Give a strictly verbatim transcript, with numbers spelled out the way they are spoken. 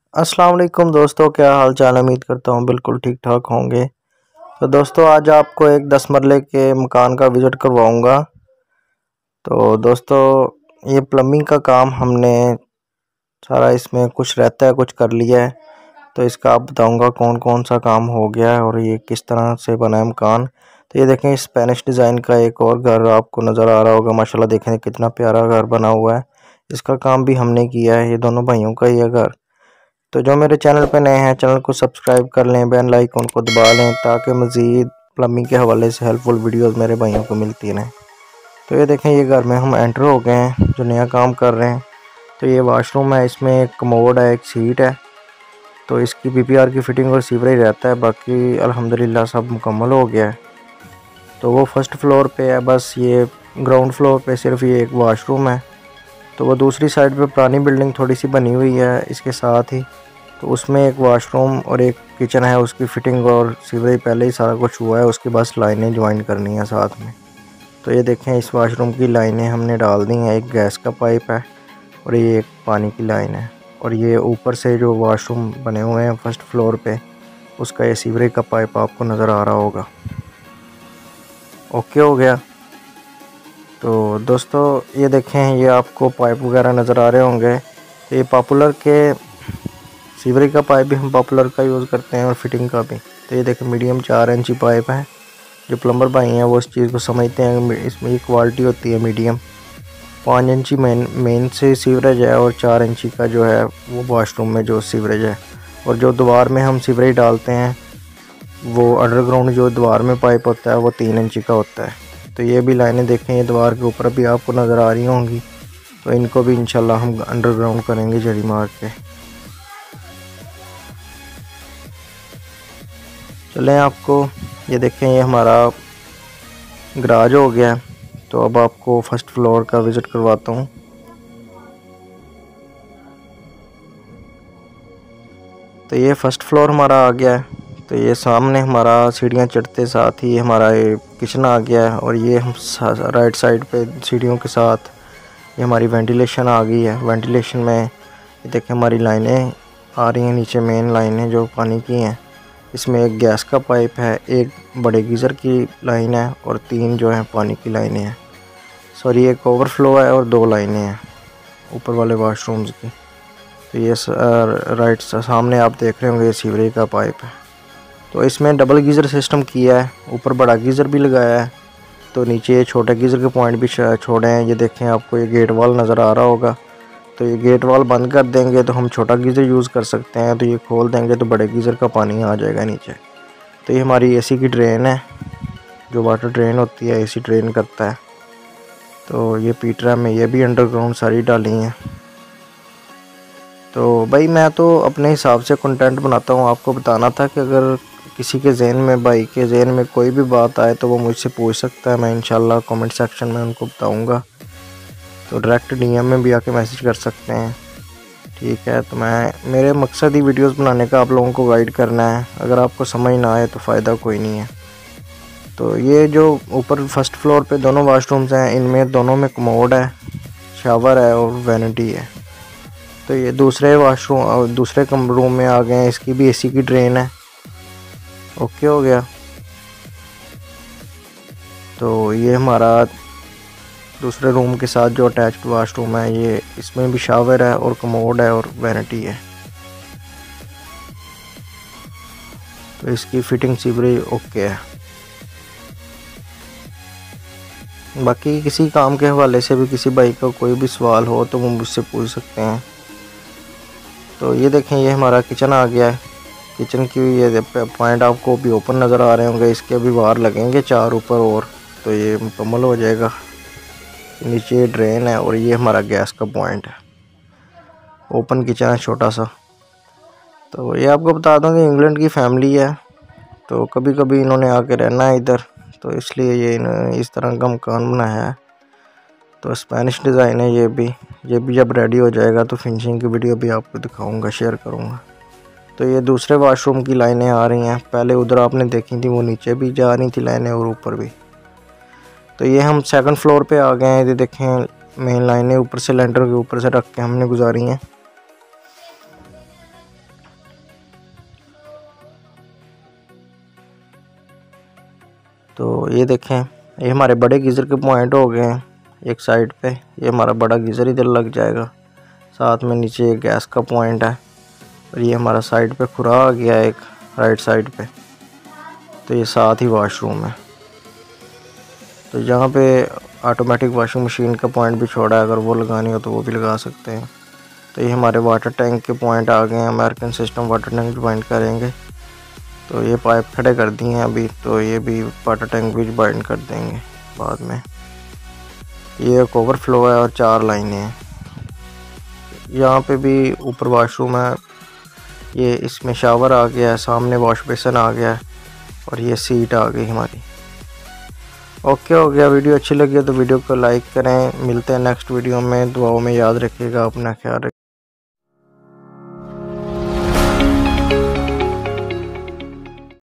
अस्सलाम वालेकुम दोस्तों, क्या हाल चाल। उम्मीद करता हूँ बिल्कुल ठीक ठाक होंगे। तो दोस्तों आज आपको एक दस मरले के मकान का विज़िट करवाऊंगा। तो दोस्तों ये प्लम्बिंग का काम हमने सारा इसमें कुछ रहता है कुछ कर लिया है। तो इसका आप बताऊंगा कौन कौन सा काम हो गया है और ये किस तरह से बना है मकान। तो ये देखें स्पेनिश डिज़ाइन का एक और घर आपको नज़र आ रहा होगा। माशाल्लाह देखें कितना प्यारा घर बना हुआ है। इसका काम भी हमने किया है, ये दोनों भाइयों का ही है घर। तो जो मेरे चैनल पे नए हैं चैनल को सब्सक्राइब कर लें, बेल आइकन को दबा लें ताकि मज़ीद प्लम्बिंग के हवाले से हेल्पफुल वीडियोस मेरे भाइयों को मिलती रहें। तो ये देखें ये घर में हम एंटर हो गए हैं जो नया काम कर रहे हैं। तो ये वाशरूम है, इसमें एक कमोड है, एक सीट है। तो इसकी पीपीआर की फ़िटिंग और सीवरेज रहता है, बाकी अल्हम्दुलिल्लाह सब मुकम्मल हो गया है। तो वो फर्स्ट फ्लोर पे है, बस ये ग्राउंड फ्लोर पे सिर्फ ये एक वाशरूम है। तो वो दूसरी साइड पे पुरानी बिल्डिंग थोड़ी सी बनी हुई है इसके साथ ही। तो उसमें एक वाशरूम और एक किचन है, उसकी फ़िटिंग और सीवरेज पहले ही सारा कुछ हुआ है, उसकी बस लाइनें ज्वाइन करनी है साथ में। तो ये देखें इस वाशरूम की लाइनें हमने डाल दी हैं। एक गैस का पाइप है और ये एक पानी की लाइन है। और ये ऊपर से जो वाशरूम बने हुए हैं फर्स्ट फ्लोर पे, उसका ये सीवरेज का पाइप आपको नज़र आ रहा होगा। ओके हो गया। तो दोस्तों ये देखें ये आपको पाइप वगैरह नज़र आ रहे होंगे। ये पॉपुलर के सीवरेज का पाइप भी हम पॉपुलर का यूज़ करते हैं और फिटिंग का भी। तो ये देखें मीडियम चार इंची पाइप है। जो प्लम्बर भाई हैं वो इस चीज़ को समझते हैं, इसमें ये क्वालिटी होती है मीडियम। पाँच इंची मेन मेन से सीवरेज है और चार इंची का जो है वो वॉशरूम में जो सीवरेज है। और जो दीवार में हम सीवरेज डालते हैं वो अंडरग्राउंड जो दीवार में पाइप होता है वो तीन इंची का होता है। तो ये भी लाइनें देखें ये दीवार के ऊपर भी आपको नज़र आ रही होंगी। तो इनको भी इंशाल्लाह हम अंडरग्राउंड करेंगे जड़ी मार के। चलें आपको ये देखें ये हमारा गराज हो गया है। तो अब आपको फर्स्ट फ्लोर का विज़िट करवाता हूँ। तो ये फर्स्ट फ्लोर हमारा आ गया है। तो ये सामने हमारा सीढ़ियाँ चढ़ते साथ ही हमारा ये किचन आ गया है। और ये हम राइट साइड पे सीढ़ियों के साथ ये हमारी वेंटिलेशन आ गई है। वेंटिलेशन में ये देखें हमारी लाइनें आ रही हैं नीचे, मेन लाइनें जो पानी की हैं। इसमें एक गैस का पाइप है, एक बड़े गीज़र की लाइन है और तीन जो है पानी की लाइनें हैं। सॉरी एक ओवरफ्लो है और दो लाइनें हैं ऊपर वाले वाशरूम्स की। तो ये राइट सामने आप देख रहे होंगे ये सीवरेज का पाइप है। तो इसमें डबल गीज़र सिस्टम किया है, ऊपर बड़ा गीज़र भी लगाया है। तो नीचे ये छोटे गीज़र के पॉइंट भी छोड़े हैं। ये देखें आपको ये गेट वाल नज़र आ रहा होगा। तो ये गेट वाल बंद कर देंगे तो हम छोटा गीज़र यूज़ कर सकते हैं। तो ये खोल देंगे तो बड़े गीज़र का पानी आ जाएगा नीचे। तो ये हमारी एसी की ड्रेन है, जो वाटर ड्रेन होती है एसी ड्रेन करता है। तो ये पीटरा में ये भी अंडरग्राउंड सारी डाली हैं। तो भाई मैं तो अपने हिसाब से कंटेंट बनाता हूँ, आपको बताना था कि अगर किसी के जहन में भाई के जहन में कोई भी बात आए तो वो मुझसे पूछ सकता है। मैं इंशाल्लाह कमेंट सेक्शन में उनको बताऊँगा। तो डायरेक्ट डीएम में भी आके मैसेज कर सकते हैं, ठीक है। तो मैं मेरे मकसद ही वीडियोस बनाने का आप लोगों को गाइड करना है। अगर आपको समझ ना आए तो फ़ायदा कोई नहीं है। तो ये जो ऊपर फर्स्ट फ्लोर पे दोनों वाशरूम्स हैं, इनमें दोनों में कमोड है, शावर है और वैनिटी है। तो ये दूसरे वाशरूम दूसरे कम रूम में आ गए हैं, इसकी भी एसी की ड्रेन है। ओके हो गया। तो ये हमारा दूसरे रूम के साथ जो अटैच्ड वाशरूम है, ये इसमें भी शावर है और कमोड है और वैनिटी है। तो इसकी फिटिंग सीवरेज ओके है। बाकी किसी काम के हवाले से भी किसी भाई का कोई भी सवाल हो तो वो मुझसे पूछ सकते हैं। तो ये देखें ये हमारा किचन आ गया है। किचन की ये पॉइंट आपको भी ओपन नज़र आ रहे होंगे, इसके अभी बाहर लगेंगे चार ऊपर और तो ये मुकम्मल हो जाएगा। नीचे ड्रेन है और ये हमारा गैस का पॉइंट है। ओपन किचन है छोटा सा। तो ये आपको बता दूं कि इंग्लैंड की फैमिली है, तो कभी कभी इन्होंने आके रहना है इधर, तो इसलिए ये इन्होंने इस तरह का मकान बनाया है। तो स्पेनिश डिज़ाइन है ये भी। ये भी जब रेडी हो जाएगा तो फिनिशिंग की वीडियो भी आपको दिखाऊंगा, शेयर करूंगा। तो ये दूसरे वाशरूम की लाइनें आ रही हैं, पहले उधर आपने देखी थी वो नीचे भी जा रही थी लाइनें और ऊपर भी। तो ये हम सेकंड फ्लोर पे आ गए हैं। ये देखें मेन लाइनें ऊपर से लेंटर के ऊपर से रख के हमने गुजारी हैं। तो ये देखें, ये हमारे बड़े गीज़र के पॉइंट हो गए हैं एक साइड पे। ये हमारा बड़ा गीज़र इधर लग जाएगा, साथ में नीचे गैस का पॉइंट है, और ये हमारा साइड पे खुरा आ गया एक राइट साइड पे। तो ये साथ ही वॉशरूम है। तो यहाँ पे ऑटोमेटिक वॉशिंग मशीन का पॉइंट भी छोड़ा है, अगर वो लगानी हो तो वो भी लगा सकते हैं। तो ये हमारे वाटर टैंक के पॉइंट आ गए हैं। American system water tank joint करेंगे। तो ये पाइप खड़े कर दिए हैं अभी, तो ये भी वाटर टैंक भी ज्वाइंट कर देंगे बाद में। ये एक ओवरफ्लो है और चार लाइनें हैं। यहाँ पे भी ऊपर वॉशरूम है, ये इसमें शावर आ गया है, सामने वॉश बेसिन आ गया है, और ये सीट आ गई हमारी। ओके हो गया। वीडियो अच्छी लगी है तो वीडियो को लाइक करें। मिलते हैं नेक्स्ट वीडियो में। दुआओं में याद रखिएगा, अपना ख्याल रखिएगा।